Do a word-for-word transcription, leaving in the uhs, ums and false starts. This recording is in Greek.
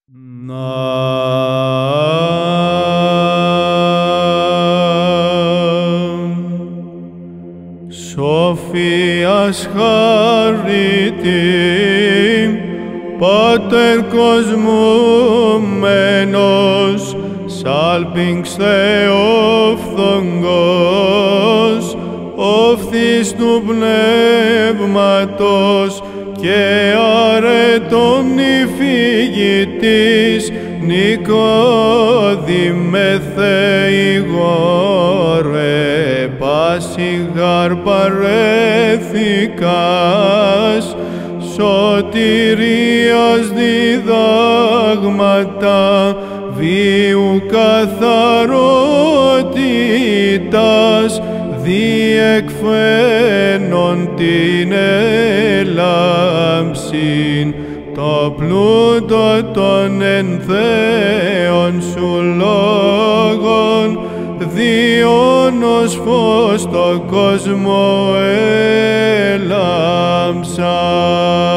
Να Σοφίας χάρητη, Πάτερ κοσμούμενος, σάλπιγγς Θεόφθογκος, οφθής του πνεύματος και αρετόμνη φυγητής, Νικόδημε Θεηγόρε, πάσιγαρ παρέθηκας, σωτηρίας διδάγματα, βίου καθαρότητας, διεκφαίνον την έλαμψην, το πλούτο των ενθέων σου λόγων, διόνος φως το κόσμο έλαμψα.